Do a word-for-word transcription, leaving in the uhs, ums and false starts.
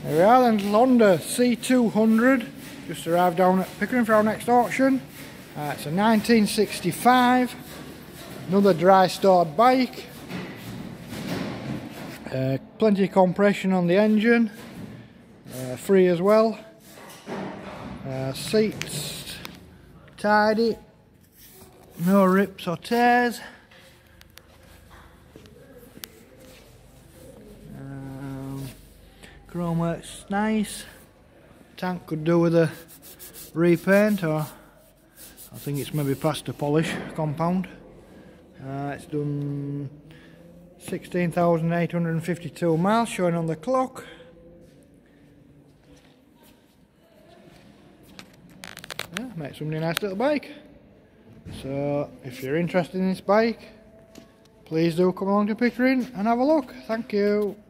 There we are then, Honda C two hundred, just arrived down at Pickering for our next auction. Uh, it's a nineteen sixty-five, another dry stored bike. Uh, plenty of compression on the engine, uh, free as well. Uh, seats tidy, no rips or tears. Um, chrome works nice. Tank could do with a repaint, or I think it's maybe past a polish compound. Uh, it's done sixteen thousand eight hundred fifty-two miles showing on the clock. Yeah, makes somebody a nice little bike. So if you're interested in this bike, please do come along to Pickering and have a look. Thank you.